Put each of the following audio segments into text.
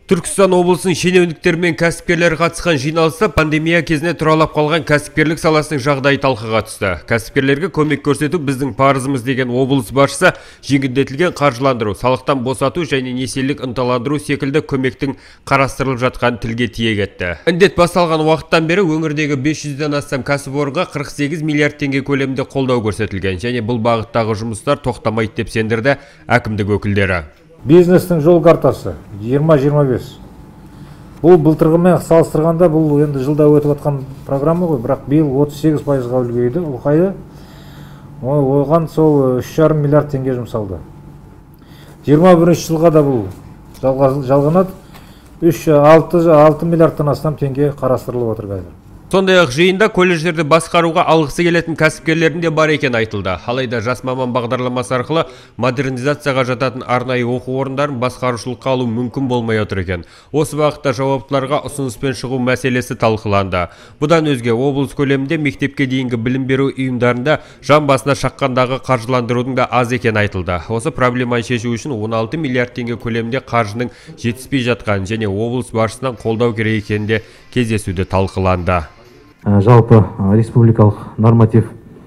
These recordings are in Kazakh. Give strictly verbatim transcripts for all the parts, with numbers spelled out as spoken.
Түркістан облысының шенеуніктері мен кәсіпкерлері қатысқан жиналыста пандемия кезінде тұралап қалған кәсіпкерлік саласының жағдайы талқыға түсті. Кәсіпкерлерге көмек көрсету біздің парызымыз деген облыс басшысы жеңілдетілген қаржыландыру, салықтан босату және несиелік ынталандыру секілді көмектің қарастырылып жатқан тілге тиек етті. Індет басталған уақыттан бері өңірдегі бес жүзден астам кәсіпорынға қырық сегіз миллиард теңге көлемінде қолдау көрсетілген және бұл бағыттағы жұмыстар тоқтамайды деп сендірді әкімдік өкілдері. Бизнестің жол картасы жиырма жиырма бес. Бұл былтырғымен салыстырғанда бұл енді жылда өтіп жатқан программа ғой, бірақ биыл отыз сегіз пайызға үлкейді, ұлғайды. Оған сол үш жарым миллиард теңге жұмсалды. жиырма бірінші жылға да бұл жалғанады. үш алты миллиардтан астам теңге қарастырылып отыр қазір. Сондай-ақ жиында колледждерді басқаруға алғысы келетін кәсіпкерлердің де бар екен айтылды. Алайда жас маман бағдарламасы арқылы модернизацияға жататын арнайы оқу орындарын басқарушылыққа алу мүмкін болмай отыр екен. Осы бағытта жауаптыларға ұсыныспен шығу мәселесі талқыланды. Бұдан өзге облыс көлемінде мектепке дейінгі білім беру ұйымдарында жан басына шаққандағы қаржыландырудың да аз екен айтылды. Осы проблеманы шешу үшін он алты миллиард теңге көлемінде қаржының жетіспей жатқан және облыс басшысынан қолдау керек екенде кездесуде талқыланды. Жалпы республикалық норматив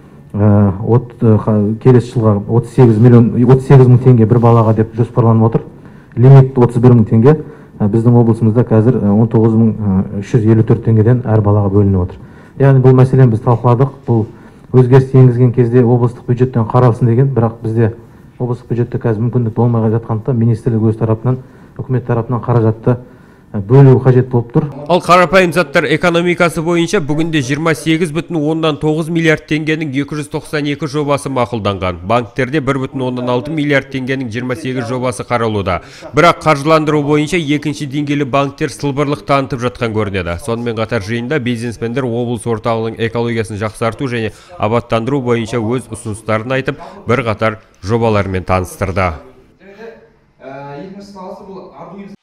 келесі жылға отыз сегіз мың теңге бір балаға деп жоспарланып отыр. Лимит отыз бір мың теңге. Біздің облысымызда қазір он тоғыз мың үш жүз елу төрт теңгеден әр балаға бөлініп отыр. Яғни бұл мәселені біз талқыладық. Бұл өзгеріс енгізген кезде облыстық бюджеттен қаралсын деген, бірақ бізде облыстық бюджетте қазір мүмкіндік болмай жатқандықтан министрлік өз тарапынан, үкімет тарапынан қаражатты бөлу қажет болып тұр. Ал қарапайым заттар экономикасы бойынша бүгінде жиырма сегіз бүтін оннан тоғыз миллиард теңгенің екі жүз тоқсан екі жобасы мақұлданған. Банктерде бір бүтін оннан алты миллиард теңгенің жиырма сегіз жобасы қаралуда. Бірақ қаржыландыру бойынша екінші деңгейлі банктер сылбырлық танытып жатқан көрінеді. Сонымен қатар жиында бизнесмендер облыс орталығының экологиясын жақсарту және абаттандыру бойынша өз ұсыныстарын айтып, бір қатар жобалармен таныстырды.